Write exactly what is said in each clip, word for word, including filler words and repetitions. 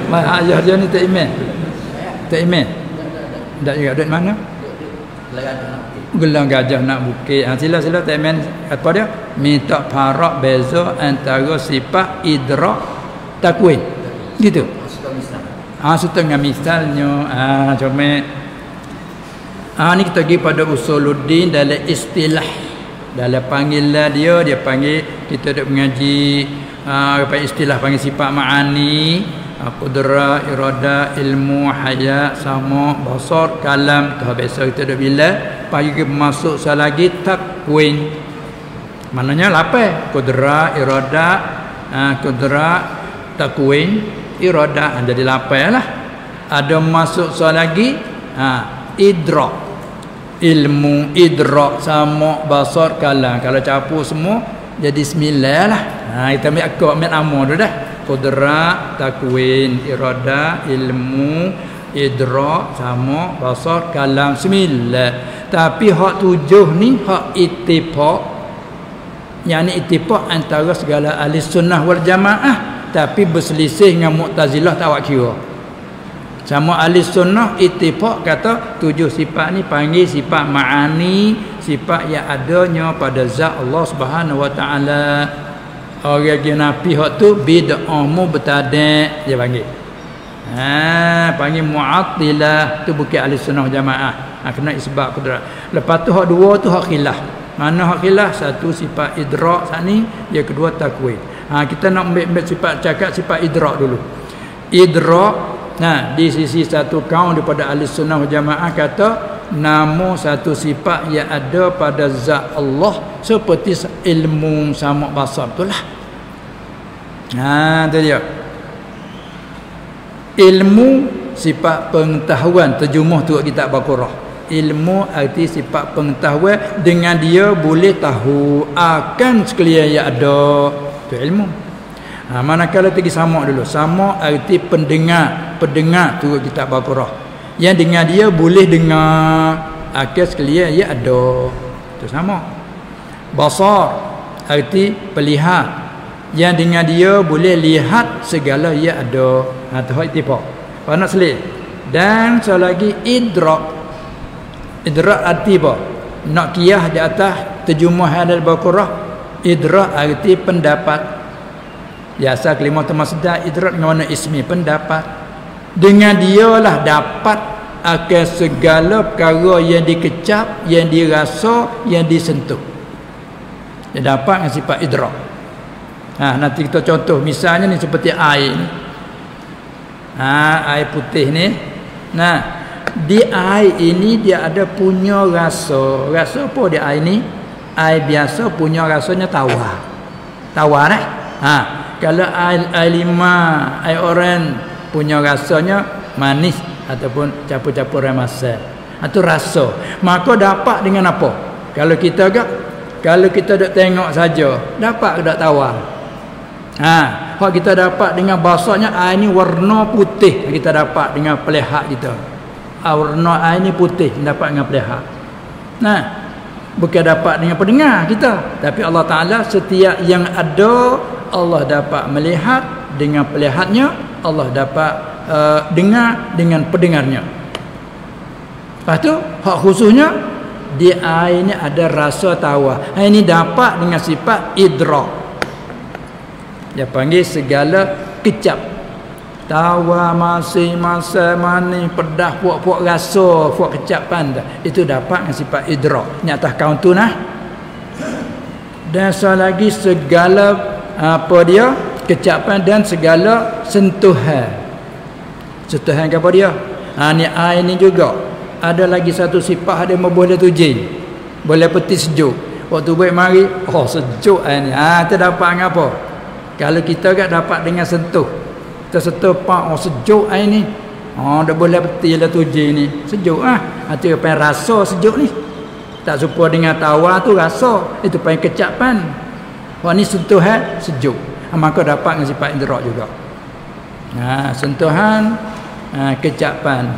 Mak ayah dia ni tak iman. Tak iman. Tak juga duduk mana? Gelang gajah nak bukit. Ha, sila sila tak iman apa dia? Minta farak beza antara sifat idrak takwin. Gitu. Ah ha, setengah misalnya ah ha, cuma ah ha, ni kita pergi pada usuluddin dalam istilah. Dalam panggilan dia dia panggil kita duk mengaji ah ha, istilah panggil sifat ma'ani, qudrah, irada, ilmu, haya, sama, basar, kalam. Dah biasa kita dah bila pagi masuk lagi takwin. Maknanya lapan qudrah, irada, uh, qudrah, takwin, irada. Jadi lapan lah. Ada masuk lagi uh, idrak, ilmu, idrak, sama, basar, kalam. Kalau campur semua jadi sembilan lah. Ha, kita ambil akak ambil nama tu dah. Qudrah, takwin, irada, ilmu, idrak, sama, basar, kalam, sembilan. Tapi hak tujuh ni hak ittifaq. Yang ni ittifaq antara segala ahli sunnah wal jamaah, tapi berselisih dengan Mu'tazilah tak awak kira. Sama ahli sunnah ittifaq kata tujuh sifat ni panggil sifat ma'ani, sifat yang adanya pada zat Allah Subhanahu wa taala. Orang yang nafi hak tu bid'ah mubtadi' dia panggil. Ha, panggil mu'attilah, tu bukan ahli sunnah jamaah. Ha, kena isbat qudrat. Lepas tu hak dua tu hak khilaf. Mana hak khilaf? Satu sifat idrak sat ni, yang kedua takwin. Ha, kita nak ambil sifat cakap sifat idrak dulu. Idrak, nah di sisi satu kaum daripada ahli sunnah jamaah kata nama satu sifat yang ada pada zat Allah seperti ilmu, sama, basar, itulah. Ha, tu dia. Ilmu sifat pengetahuan, terjemah tu kitab Baqarah. Ilmu arti sifat pengetahuan, dengan dia boleh tahu akan sekalian yang ada. Itu ilmu. Ha, manakala pergi sama dulu. Sama arti pendengar, pendengar tu kitab Baqarah. Yang dengan dia boleh dengar akan sekalian yang ada. Itu sama. Basar arti pelihat, yang dengan dia boleh lihat segala yang ada. Ha, tu ittifaq. Apa nak selit? Dan satu lagi idrak. Idrak arti apa? Nak kiyah di atas terjemahan Al-Baqarah. Idrak arti pendapat. Biasa kalimah termasdar idrak dengan mana ismi, pendapat. Dengan dialah dapat akan segala perkara yang dikecap, yang dirasa, yang disentuh. Dia dapat dengan sifat idrak. Ha, nanti kita contoh misalnya ni seperti air ni. Ha, air putih ni. Nah, di air ini dia ada punya rasa. Rasa apa di air ni? Air biasa punya rasanya tawar. Tawar eh? Ha, kalau air, air lima, air oren punya rasanya manis ataupun campur-campuran masam. Itu rasa. Maka dapat dengan apa? Kalau kita agak, kalau kita duk tengok saja, dapat ke tak tawar? Ha, hak kita dapat dengan basahnya air ni warna putih, kita dapat dengan pelihat kita. Ha, warna air ni putih, dapat dengan pelihat. Nah, bukan dapat dengan pendengar kita, tapi Allah Taala setiap yang ada Allah dapat melihat dengan pelihatnya, Allah dapat uh, dengar dengan pendengarnya. Lepas tu hak khususnya di air ni ada rasa tawar. Ha, ini dapat dengan sifat idrak. Dia panggil segala kecap. Tawa, masih, masa, manis, pedas, puak-puak rasa, puak kecapan. Itu dapat dengan sifat idrak. Ini atas kaun tu nah. Dan satu lagi segala apa dia? Kecapan dan segala sentuhan. Sentuhan ke apa dia? Ha, ni air ni juga. Ada lagi satu sifat ada boleh tujin. Boleh peti sejuk. Waktu baik mari, oh sejuk air ni. Ha, tu dapat dengan apa? Kalau kita kan dapat dengan sentuh, kita sentuh pak, oh sejuk air ni, oh dah boleh betul lah tuji ni, sejuk ah. Itu apa rasa sejuk ni, tak serupa dengan tawar tu rasa, itu apa kecapan. Oh ni sentuhan sejuk, maka dapat dengan sifat idrak juga. Nah sentuhan, nah, kecapan.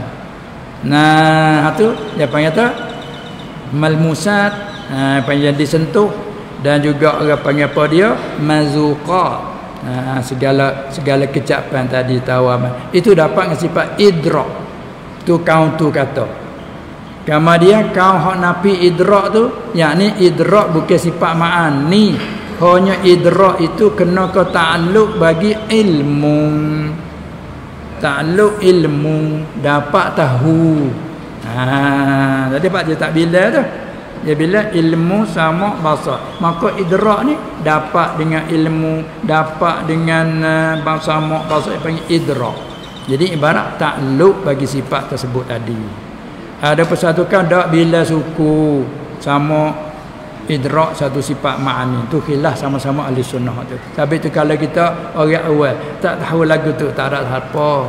Nah itu dia panggil tu malmusat, nah, apa yang disentuh. Dan juga orang panggil apa dia? Mazuqat. Ha, segala segala kecapan tadi tawaman itu dapat dengan sifat idrak. Tu kaum tu kata. Kemudian kaum hak nafi idrak tu, yakni idrak bukan sifat ma'ani. Hanya idrak itu kena ke ta'alluq bagi ilmu. Ta'alluq ilmu dapat tahu. Ha, jadi pak dia tak bila tu. Dia bila ilmu sama basar. Maka idrak ni dapat dengan ilmu, dapat dengan uh, bahasa mak bahasa panggil idrak. Jadi ibarat takluk bagi sifat tersebut tadi. Ada persatukan dak bila suku sama idrak satu sifat ma'ani. Tu khilaf sama-sama ahli sunnah tu. Tapi tu kalau kita orang awal tak tahu lagu tu tak ada apa.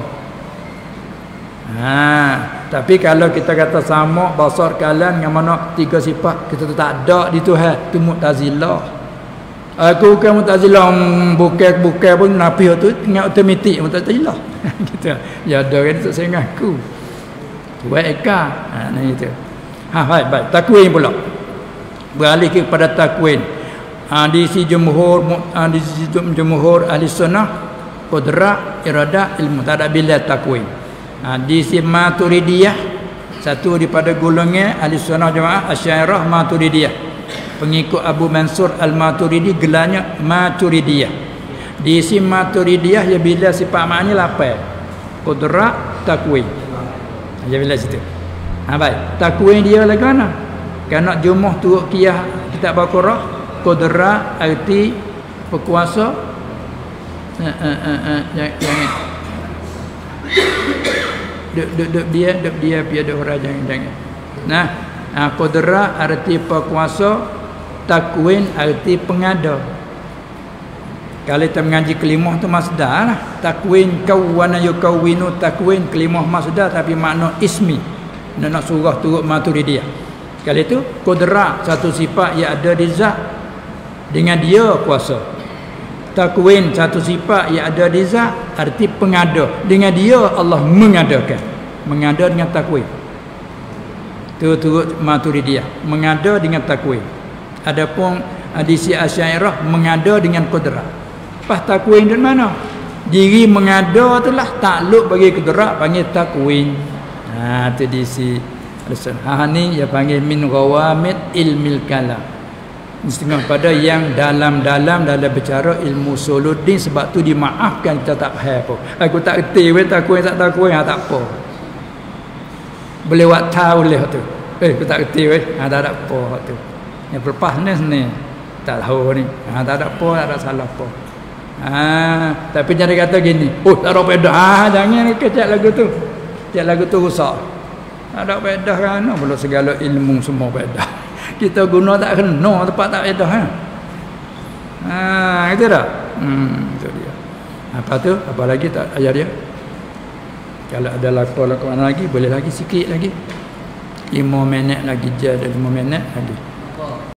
Ha, tapi kalau kita kata sama basar kalam yang mana tiga sifat kita tu tak ada di Tuhan, tu Mu'tazilah. Aku bukan Mu'tazilah, bukan bukan pun nafi tu tengah otomatik Mu'tazilah. Gitu. Ya ada kan tak saya ngaku. Buat eka. Ha ni itu. Ha baik baik. Takwin pula. Beralih kepada takwin. Ha di si jumhur ha, di si jumhur ahli sunnah qudrat iradah ilmu tak ada bila takwin. Ha, di si Maturidiyah satu daripada golongan ahli sunnah jemaah Asy'ariyah Maturidiyah, pengikut Abu Mansur Al-Maturidi gelarnya Maturidiyah. Di si Maturidiyah ya bila sifat ma'ani lapan qudrat takwin. Ya bila situ. Ha baik, takwin dia lagu mana? Kerana jumuh tu qiyah kitab Baqarah qudrat arti berkuasa eh eh eh jangan duk duk duk dia duk dia piada orang jangan jangan. Nah, ha, qudrat arti berkuasa, takwin arti pengada. Kalau kita mengaji kelimah tu masdar lah. Takwin kawana yukawinu, takwin kelimah masdar tapi makna ismi. Nak surah turut Maturidiyah. Kalau itu qudrat satu sifat yang ada di zat dengan dia kuasa. Takwin satu sifat yang ada di zat arti pengada, dengan dia Allah mengadakan. Mengada dengan takwin. Turut-turut Maturidiyah mengada dengan takwin. Adapun di si Asy'ariyah mengada dengan qudrat. Pas takwin dari mana? Diri mengada itulah takluk bagi qudrat panggil takwin. Ha tu di si ha ni dia panggil min ghawamid ilmil kalam. Setengah pada yang dalam-dalam dalam bicara ilmu usuluddin, sebab tu dimaafkan kita tak faham apa. Aku tak reti weh takwin tak takwin ha, tak apa. Boleh buat tahu leh tu. Eh aku tak reti weh. Ha tak ada apa tu. Yang lepas ni ni tak tahu ni. Ha tak ada apa, tak ada salah apa. Ha tapi jangan kata gini. Oh tak ada faedah. Ha jangan kecak lagu tu. Kecak lagu tu rusak. Tak ada faedah kan. Belum segala ilmu semua faedah. Kita guna tak kena tempat tak edah ha. Ha itu dah. Hmm itu dia. Apa tu? Apa lagi tak ayat dia? Kalau ada lakon-lakon lagi boleh lagi sikit lagi. lima minit lagi je ada lima minit lagi.